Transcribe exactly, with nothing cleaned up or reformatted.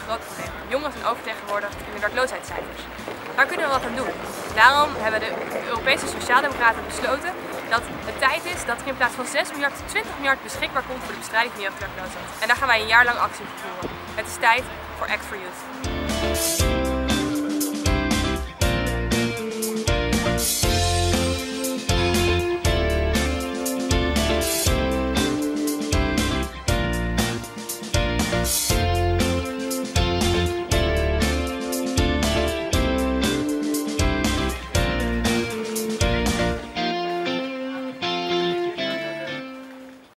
groot probleem. Jongeren zijn oververtegenwoordigd in de werkloosheidscijfers. Daar kunnen we wat aan doen. Daarom hebben de Europese Sociaaldemocraten besloten dat het tijd is dat er in plaats van zes miljard twintig miljard beschikbaar komt voor de bestrijding van jeugdwerkloosheid. En daar gaan wij een jaar lang actie voor voeren. Het is tijd voor Act for Youth.